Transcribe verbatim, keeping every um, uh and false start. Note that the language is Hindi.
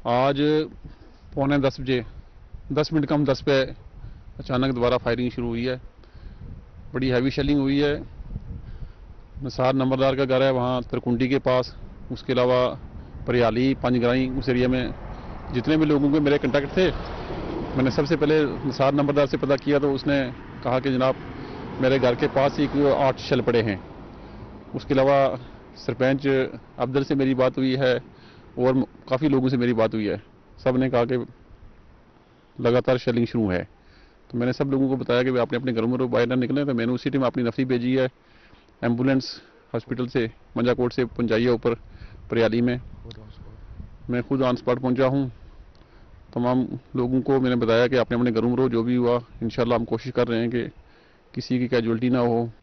आज पौने दस बजे दस मिनट कम दस पे अचानक दोबारा फायरिंग शुरू हुई है। बड़ी हैवी शेलिंग हुई है। निसार नंबरदार का घर है वहाँ तरकुंडी के पास, उसके अलावा परियाली पंजगराई उस एरिया में जितने भी लोगों के मेरे कंटेक्ट थे, मैंने सबसे पहले निसार नंबरदार से पता किया तो उसने कहा कि जनाब मेरे घर के पास ही आठ शल पड़े हैं। उसके अलावा सरपंच अब्दुल से मेरी बात हुई है और काफ़ी लोगों से मेरी बात हुई है। सब ने कहा कि लगातार शेलिंग शुरू है। तो मैंने सब लोगों को बताया कि वे अपने अपने घरों में बाहर ना निकलें। तो मैंने उसी टाइम अपनी नफरी भेजी है, एम्बुलेंस हॉस्पिटल से मंजाकोट से पहुंचाई है ऊपर परियाली में। मैं खुद ऑन स्पॉट पहुंचा हूं। तमाम लोगों को मैंने बताया कि अपने अपने घरों में रहो, जो भी हुआ इंशाल्लाह हम कोशिश कर रहे हैं कि किसी की कैजुअल्टी ना हो।